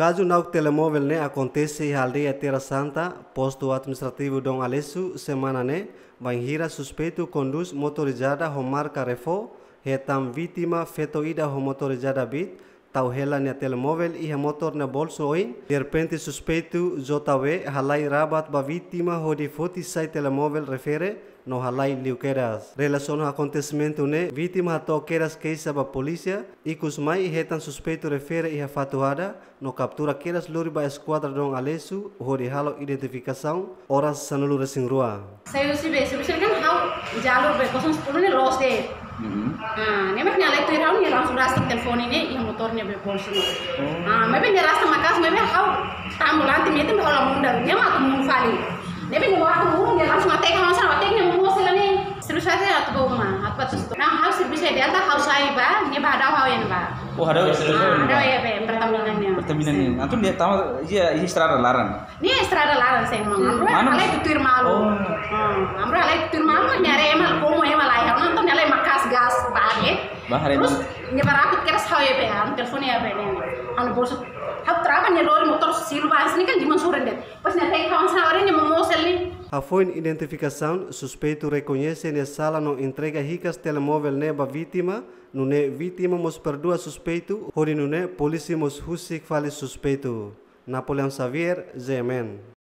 caso nauk telemóvel ne acontece em aldeia Terra Santa, posto administrativo Dom Alesso, semana ne, banhira suspeito conduz motorizada com marca Refo, retam vítima fetoida com motorizada bit, tau hela ne telemóvel e motor na bolso oin, de repente suspeito JW halai rabat ba vítima ho de foti sai telemóvel refere, no halai liukeras. Relação ao acontecimento ne, vítima hato keras keisa ba polícia, e kusmai retam suspeito refere e fatuada, no captura keras luri ba esquadra Dom Alesso, ho de halo identificação, horas sanulu resing rua. Saya kan how jalur bekosong 10 ni lost deh. Memang nyala itu irau ni langsung rasa telepon ini yang motornya berpolsi. Memang dia rasa makas memang how ambulansi meeting kalau munda dia mah tuh fali. Memang waktu munda dia langsung atek kalau sana ateknya mau selani. Terus saya atau bagaimana? Apa tuh? Nah harus bisa dia tak harus saya ba, ni ba ada how yang ba. Oh ada ya pertambangannya. Pertambangannya. Antum dia tahu dia estrada larang. Ni estrada larang saya ngomong. Amro alai tutur malu. Amro alai tutur malu nyari emal komo emal ayah. Antum nyalai makas gas bahare. Terus nyebarakut keras how ya be, teleponnya be ni. Anu bolso. Hab trabalho ni lori motor silva ini kan di Mansuran deh. Pas nanti kawan sawarnya mau mosel ni. A foi identificação, suspeito reconhece na sala não entrega ricas telemóvel neba vítima, no ne vítima mos perdoa suspeito, hori no ne polícia mos husik fale suspeito. Napoleão Xavier, GMN.